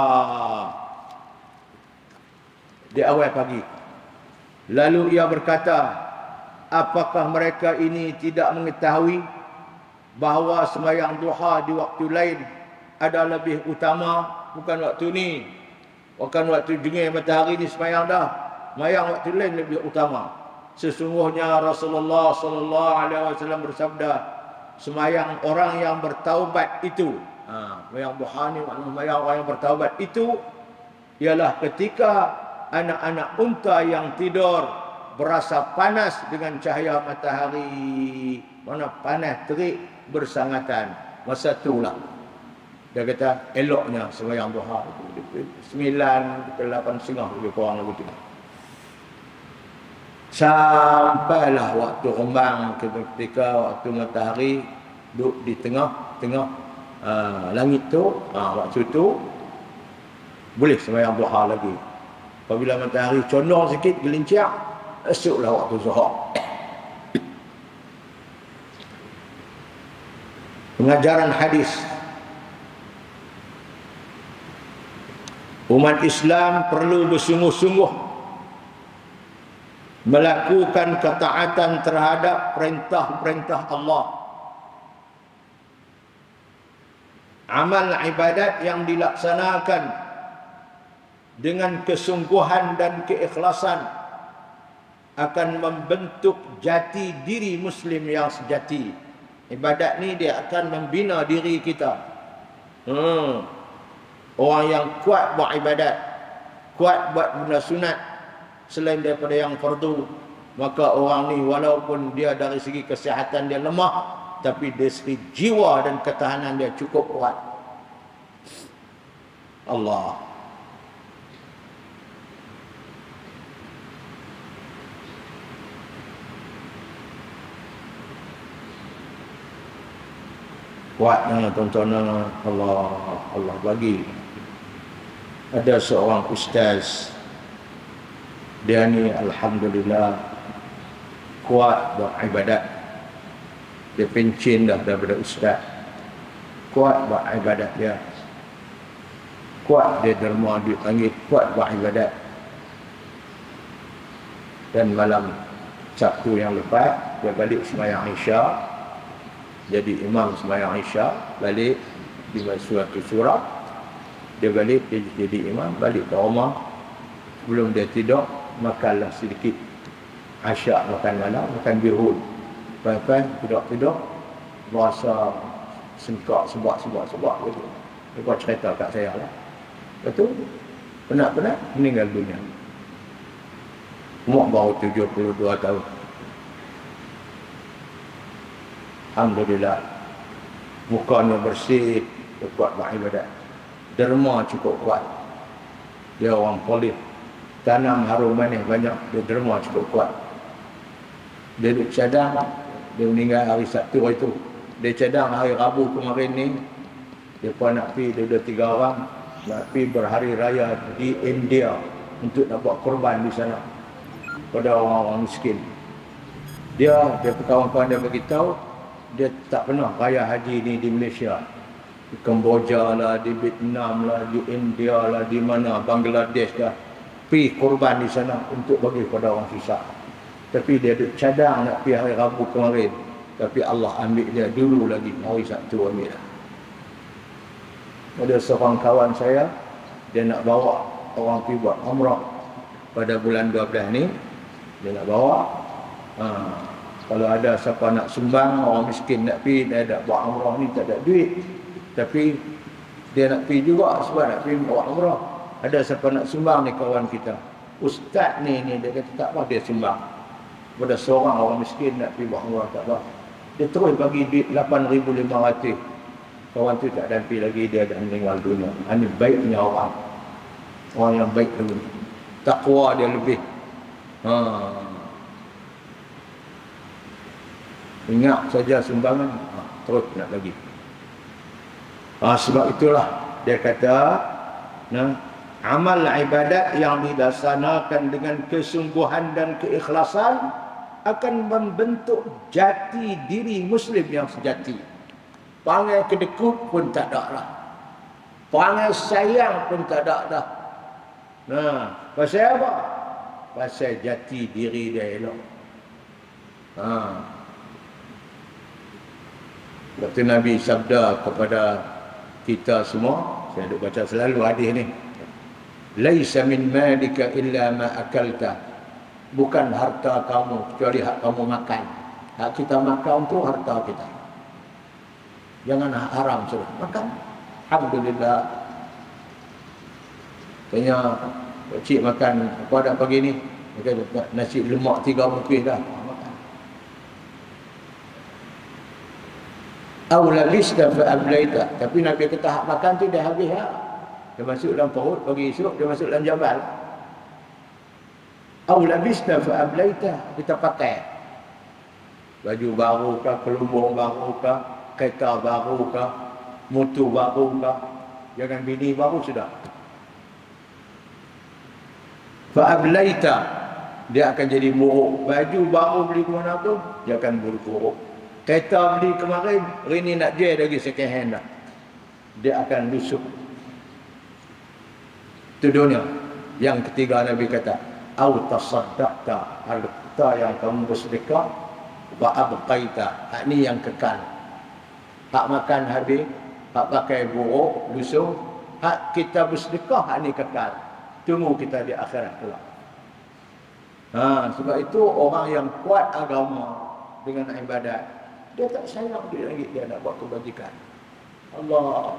di awal pagi. Lalu ia berkata, apakah mereka ini tidak mengetahui bahawa sembahyang duha di waktu lain ada lebih utama, bukan waktu ni. Bukan waktu dingin matahari ni sembahyang dah. Sembahyang waktu lain lebih utama. Sesungguhnya Rasulullah sallallahu alaihi wasallam bersabda, sembahyang orang yang bertaubat itu, sembahyang duha ni maknanya sembahyang orang yang bertaubat itu ialah ketika anak-anak unta yang tidur berasa panas dengan cahaya matahari. Mana panas terik bersangatan. Masa itulah dia kata eloknya sembahyang duha 9 ke 8.30 lebih kurang begitu. Sampailah waktu rembang, ketika waktu matahari duduk di tengah-tengah langit tu, waktu tu boleh sembahyang duha lagi. Apabila matahari condong sikit, gelincir, esoklah waktu zuhur. Pengajaran hadis. Umat Islam perlu bersungguh-sungguh melakukan ketaatan terhadap perintah-perintah Allah. Amal ibadat yang dilaksanakan dengan kesungguhan dan keikhlasan akan membentuk jati diri Muslim yang sejati. Ibadat ni dia akan membina diri kita. Orang yang kuat buat ibadat, kuat buat benda sunat selain daripada yang fardu, maka orang ni walaupun dia dari segi kesihatan dia lemah, tapi dari segi jiwa dan ketahanan dia cukup kuat. Allah. Kuatnya tuan-tuan, Allah bagi. Ada seorang ustaz, dia ni alhamdulillah kuat buat ibadat. Dia pencin dah daripada ustaz. Kuat buat ibadat dia. Kuat dia derma duit ringgit, kuat buat ibadat. Dan malam Sabtu yang lepas dia balik sembahyang Isya. Jadi imam sembahyang Isya, balik di suatu surah. Dia balik, dia jadi imam, balik ke rumah. Sebelum dia tidur, makanlah sedikit Isya, makan malam, makan bihun. Lepas tidur, berasa sengkak, sebab gitu. Dia buat cerita kat saya lah. Lepas tu, penat-penat meninggal dunia. Umur baru 72 tahun. Alhamdulillah. Mukanya bersih, dia kuat buat ibadat. Derma cukup kuat. Dia orang polis. Tanam harum manis banyak, dia derma cukup kuat. Dia duduk cadang, dia meninggal hari Sabtu itu. Dia cadang hari Rabu kemarin ni. Dia pun nak pergi, dia ada 3 orang. Nak pergi berhari raya di India untuk nak buat korban di sana pada orang-orang miskin. Dia kawan-kawan dia beritahu, dia tak pernah raya haji ni di Malaysia. Di Kemboja lah, di Vietnam lah, di India lah, di mana, Bangladesh lah. Pergi korban di sana untuk bagi kepada orang susah. Tapi dia duduk cadang nak pergi hari Rabu kemarin. Tapi Allah ambil dia dulu lagi, hari Sabtu ambil lah. Ada seorang kawan saya, dia nak bawa orang pergi buat umrah pada bulan 12 ni. Dia nak bawa. Kalau ada siapa nak sumbang, orang miskin nak pergi, dia nak buat umrah ni tak ada duit. Tapi dia nak pergi juga sebab nak pergi buat umrah. Ada siapa nak sumbang ni kawan kita. Ustaz ni dia kata tak apa dia sumbang. Pada seorang orang miskin nak pergi buat umrah tak apa. Dia terus bagi duit 8,500. Kawan tu tak ada pergi lagi, dia dah meninggal dunia. Ini baiknya orang. Orang yang baik dulu. Takwa dia lebih. Ingat saja sumbangan, terus nak bagi. Sebab itulah dia kata, amal ibadat yang dilaksanakan dengan kesungguhan dan keikhlasan akan membentuk jati diri Muslim yang sejati. Panggil kedekut pun tak ada dah. Panggil sayang pun tak ada dah. Nah, pasal apa? Pasal jati diri dia elok. Waktu Nabi sabda kepada kita semua, saya duk baca selalu hadis ni. Laisa min malika illa ma akalta. Bukan harta kamu kecuali hak kamu makan. Hak kita makan tu harta kita. Jangan hak haram sudah. Makan. Alhamdulillah. Tanya cik makan apa ada pagi ni? Nasi lemak 3 bungkus dah. Makan. Aw labista fa ablaita. Tapi Nabi kata hak makan tu dah habis dah. Dia masuk dalam perut pagi esok, dia masuk dalam jabal. Aw labista fa ablaita. Kita pakai baju baru kah, kelumbung baru kah, kereta baru kah, motor baru kah, jangan bini baru sudah. Fa ablaita, dia akan jadi buruk. Baju baru beli ke mana tu, dia akan buruk. Kereta beli kemarin, hari ni nak jual lagi second hand dah. Dia akan lusuh. Itu dunia. Yang ketiga Nabi kata, au tasaddaqta, harta yang kamu bersedekah, wa abqaita, hak ni yang kekal. Hak makan habis, hak pakai buruk, lusuh, hak kita bersedekah, hak ni kekal. Tunggu kita di akhirat kelak. Sebab itu orang yang kuat agama dengan ibadat, dia tak sayang duit lagi, dia nak buat kebajikan. Allah.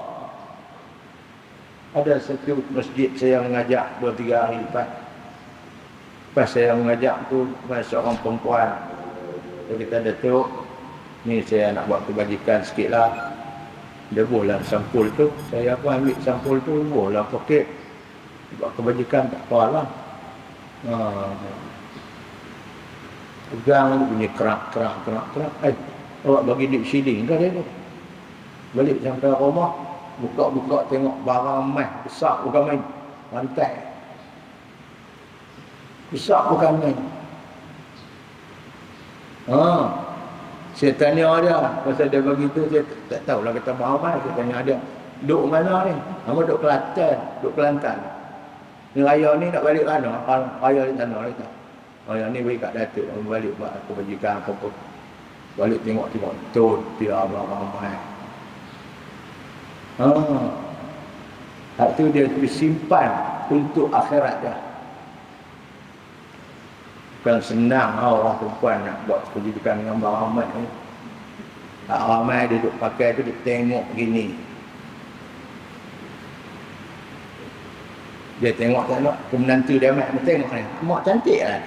Ada satu masjid saya mengajak 2-3 hari lepas. Lepas saya mengajak tu, seorang perempuan. Dia kata, Datuk, ni saya nak buat kebajikan sikit lah. Dia boleh sampul tu. Saya pun ambil sampul tu, boleh poket. Buat kebajikan tak apa lah. Pegang bunyi kerak. Awak bagi duit shilling ke dia tu? Balik sampai rumah, buka-buka tengok barang emas besar bukan main. Rantai besar bukan main. Saya tanya dia, pasal dia bagi tu, saya tak tahulah kata barang. Saya tanya dia, duduk mana ni? Nama duduk Kelantan. Ni raya ni nak balik mana? Raya di sana ni tak? Raya ni balik kat Datuk, balik buat kebajikan apa. Balik tengok betul dia barang-barang. Hak tu dia simpan untuk akhirat dia. Bukan senang orang perempuan nak buat kebajikan dengan barang ni. Hak ramai dia duduk pakai tu, dia tengok gini. Dia tengok menantu dia mak tengok ni. Mak cantik lah.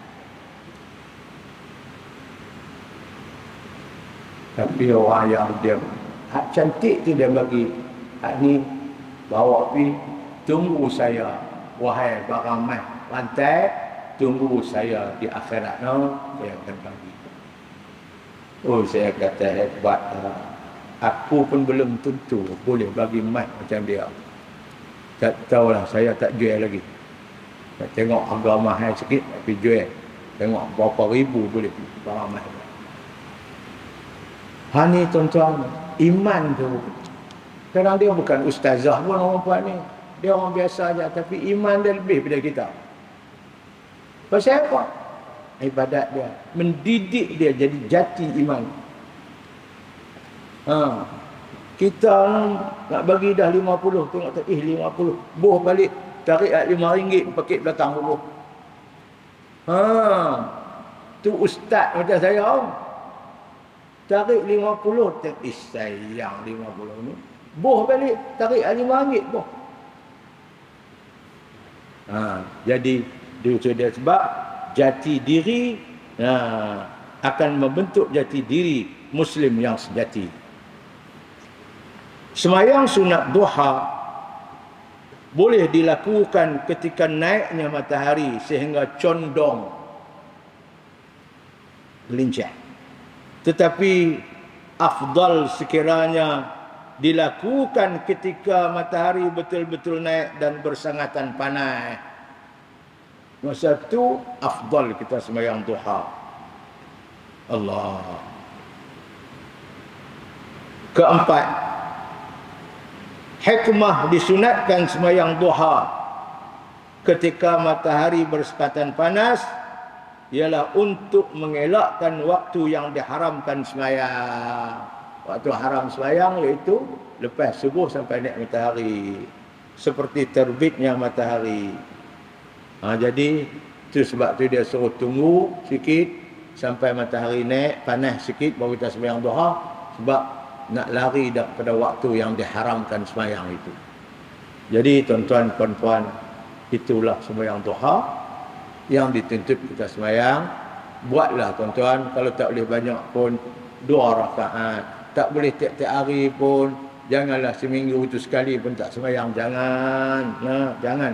Tapi orang yang dia hak cantik tu dia bagi, hak ni bawa pergi, tunggu saya wahai barang emas rantai, tunggu saya di akhirat saya akan bagi. Saya kata hebat. Aku pun belum tentu boleh bagi emas macam dia. Tak tahulah, saya tak jual lagi. Nak tengok harga mahal sikit tapi jual. Tengok berapa ribu boleh barang mahal. Ni tuan-tuan, iman tu. Kadang dia bukan ustazah pun orang perempuan ni. Dia orang biasa aja, tapi iman dia lebih daripada kita. Pasal apa? Ibadat dia mendidik dia jadi jati iman. Kita nak bagi dah 50, tengok tak 50. Boh balik, tarik RM5 paket belakang dulu. Tu ustaz macam saya. Tarik 50, sayang 50 ni. Boh balik, tarik RM5 boh. Jadi dia sebab jati diri akan membentuk jati diri Muslim yang sejati. Semayang sunat duha boleh dilakukan ketika naiknya matahari sehingga condong gelincir. Tetapi afdal sekiranya dilakukan ketika matahari betul-betul naik dan bersangatan panas. Masa tu afdal kita sembahyang duha. Allah. Keempat, hikmah disunatkan sembahyang duha ketika matahari bersekatan panas ialah untuk mengelakkan waktu yang diharamkan sembahyang. Waktu haram sembahyang iaitu lepas subuh sampai naik matahari, seperti terbitnya matahari. Jadi itu sebab tu dia suruh tunggu sikit sampai matahari naik panas sikit baru kita sembahyang duha, sebab nak lari daripada waktu yang diharamkan sembahyang itu. Jadi tuan-tuan puan-puan, itulah sembahyang duha yang dituntut kita sembahyang. Buatlah tuan-tuan, kalau tak boleh banyak pun 2 rakaat. Tak boleh tiap-tiap hari pun, janganlah seminggu itu sekali pun tak sembahyang, jangan. Jangan.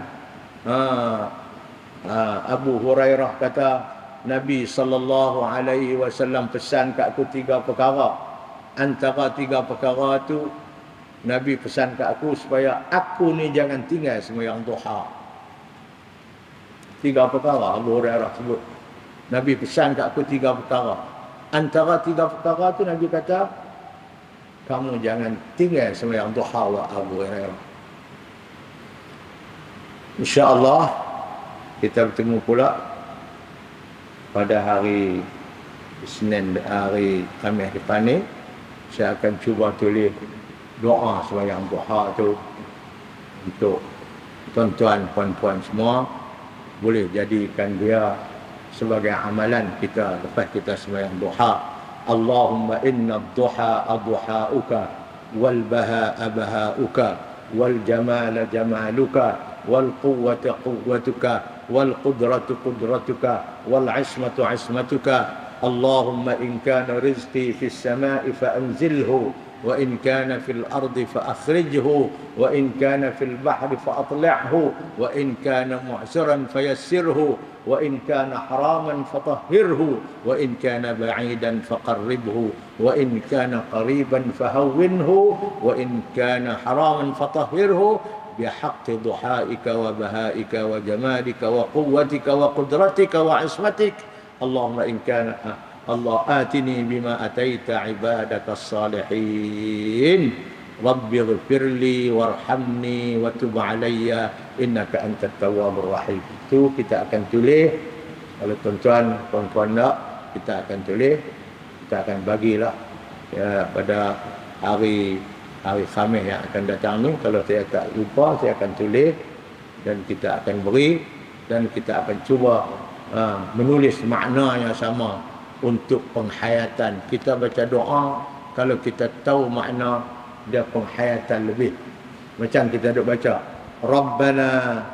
Abu Hurairah kata Nabi SAW pesan kat aku 3 perkara. Antara 3 perkara tu Nabi pesan kat aku supaya aku ni jangan tinggal sembahyang duha. 3 perkara Abu Hurairah sebut. Nabi pesan kat aku 3 perkara. Antara 3 perkara tu Nabi kata, kamu jangan tinggal sembahyang duha, wa Abu Hurairah. InsyaAllah kita bertemu pula pada hari Isnin, hari Khamis depan ni. Saya akan cuba tulis doa sembahyang duha tu untuk tuan-tuan puan-puan semua, boleh jadikan dia sebagai amalan kita lepas kita sembahyang duha. Allahumma inna ad-duha adduha'uka wal baha'a baha'uka wal jamala jamaluka wal quwwata quwwatuka wal qudratu qudratuka wal ismatu ismatuka. Allahumma in kana rizqi fis sama'i fa anzilhu wa in kana fil ardi fa akhrijhu wa in kana fil bahri fa atla'hu wa in kana mu'siran fayassirhu wa in kana haraman fatahhirhu wa in kana ba'idan faqarribhu wa in kana qariban fahawwinhu wa in kana haraman fatahhirhu bihaqqi duhaika wa bahaika wa jamalika wa quwwatika wa qudratika wa ismatik. Allahumma in kana Allah atini bima ataita ibadaka salihin rabbi ighfirli warhamni wa tub alayya innaka antat tawwabur rahim. Itu kita akan tulis. Kalau tuan-tuan puan-puan nak, kita akan tulis, kita akan bagilah ya, pada hari Khamis yang akan datang ni. Kalau saya tak lupa, saya akan tulis dan kita akan beri, dan kita akan cuba menulis makna yang sama untuk penghayatan. Kita baca doa, kalau kita tahu makna dia penghayatan lebih. Macam kita duk baca Rabbana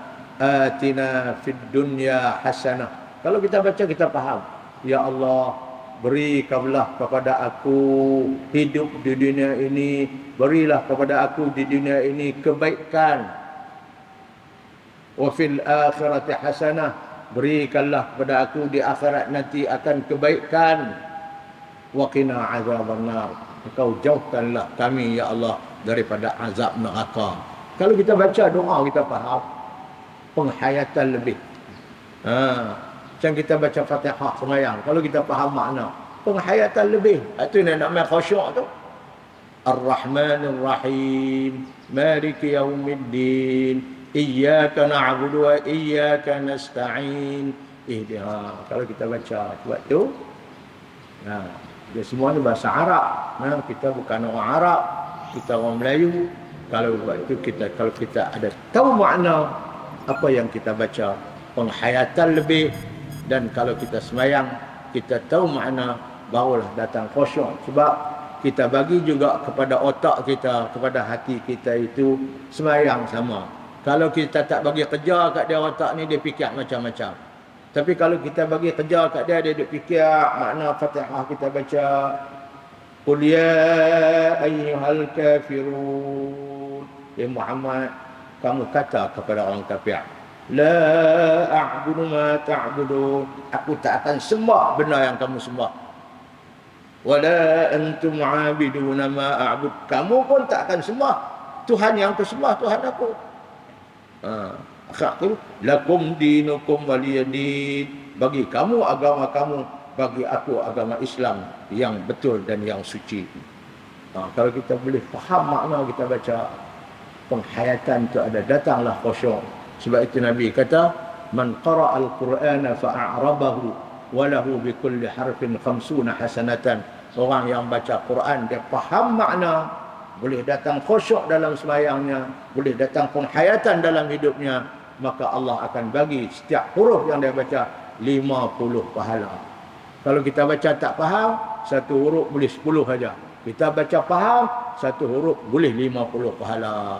atina fid dunya hasanah. Kalau kita baca kita faham, ya Allah, berikanlah kepada aku hidup di dunia ini, berilah kepada aku di dunia ini kebaikan. Wa fil akhirati hasanah, berikanlah kepada aku di akhirat nanti akan kebaikan. Wa qina azabannar, engkau jauhkanlah kami ya Allah daripada azab neraka. Kalau kita baca doa kita faham, penghayatan lebih. Macam kita baca Fatihah sembahyang, kalau kita faham makna, penghayatan lebih. Itu yang nak main khusyuk tu. Ar-Rahmanir Rahim, Maliki Yaumiddin, Iyyaka na'budu wa iyyaka nasta'in. Kalau kita baca sebab tu, dia semua ni bahasa Arab. Kita bukan orang Arab, kita orang Melayu. Kalau kita ada tahu makna apa yang kita baca, penghayatan lebih. Dan kalau kita sembahyang, kita tahu makna, barulah datang khusyuk. Sebab kita bagi juga kepada otak kita, kepada hati kita itu sembahyang sama. Kalau kita tak bagi kerja kat dia otak ni, dia fikir macam-macam. Tapi kalau kita bagi kerja kat dia, dia duk fikir makna Fatihah kita baca. Qul ya ayyuhal kafirun. Ya Muhammad, kamu kata kepada orang kafir, la a'budu ma ta'budun. Aku tak akan sembah benda yang kamu sembah. Wala antum 'abiduna ma a'bud. Kamu pun tak akan sembah Tuhan yang aku sembah, Tuhan aku. Akhir lakum dinukum waliyadin. Bagi kamu agama kamu, bagi aku agama Islam yang betul dan yang suci. Kalau kita boleh faham makna kita baca, penghayatan itu ada, datanglah khusyuk. Sebab itu Nabi kata, man qara'a al-Qur'ana fa'a'rabahu walahu bi kulli harfin 50 hasanatan. Orang yang baca Quran, dia faham makna, boleh datang khusyuk dalam sembahyangnya, boleh datang penghayatan dalam hidupnya, maka Allah akan bagi setiap huruf yang dia baca 50 pahala. Kalau kita baca tak faham, satu huruf boleh 10 saja. Kita baca faham, satu huruf boleh 50 pahala.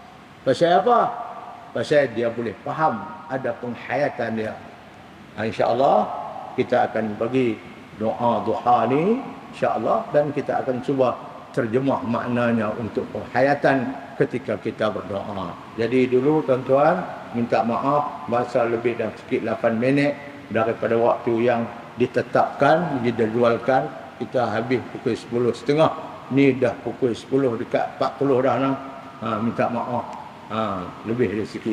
Pasal apa? Pasal dia boleh faham, ada penghayatan dia. InsyaAllah kita akan bagi doa duha ni, insyaAllah, dan kita akan cuba terjemah maknanya untuk penghayatan ketika kita berdoa. Jadi dulu tuan-tuan, minta maaf bahasa lebih dan sikit 8 minit daripada waktu yang ditetapkan, dijadualkan. Kita habis pukul 10.30. Ni dah pukul 10 dekat 40 dah nah. Minta maaf. Lebih dari sikit.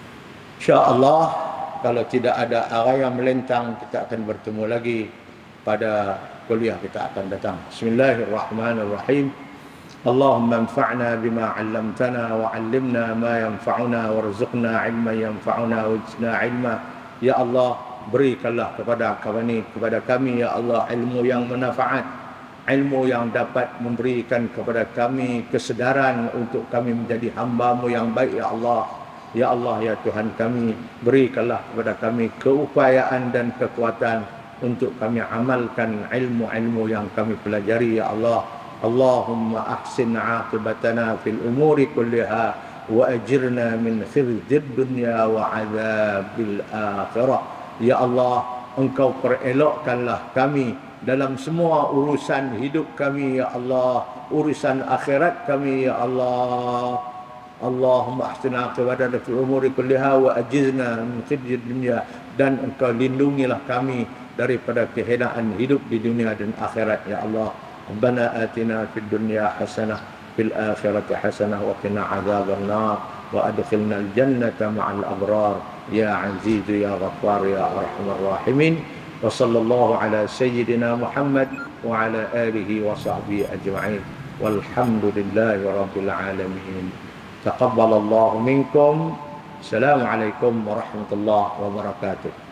InsyaAllah kalau tidak ada arah yang melintang, kita akan bertemu lagi pada kuliah kita akan datang. Bismillahirrahmanirrahim. Allahumma anfa'na bima 'allamtana wa 'allimna ma yanfa'una warzuqna 'ilman yanfa'una waj'alna 'ilma. Ya Allah, berikanlah kepada kami ya Allah ilmu yang manfaat, ilmu yang dapat memberikan kepada kami kesedaran untuk kami menjadi hamba-Mu yang baik ya Allah. Ya Allah, ya Tuhan kami, berikanlah kepada kami keupayaan dan kekuatan untuk kami amalkan ilmu-ilmu yang kami pelajari ya Allah. Allahumma ahsin 'aqibatana fil umuri kulliha wa ajirna min khizyid dunya wa 'adzabil akhirah. Ya Allah, Engkau perelokkanlah kami dalam semua urusan hidup kami ya Allah, urusan akhirat kami ya Allah. Allahumma ahsin 'aqibatana fil umuri kulliha wa ajirna min khizyid dunya, dan Engkau lindungilah kami daripada kehinaan hidup di dunia dan akhirat ya Allah. Rabbana atina fid dunya hasanah fil akhirati hasanah wa qina adzabannar wa adkhilnal jannata ma'al abrar ya aziz ya ghaffar ya arhamar rahimin. Wa sallallahu ala sayyidina Muhammad wa ala alihi wa sahbihi ajma'in. Walhamdulillahi rabbil alamin. Taqabbalallahu minkum. Assalamualaikum warahmatullahi wabarakatuh.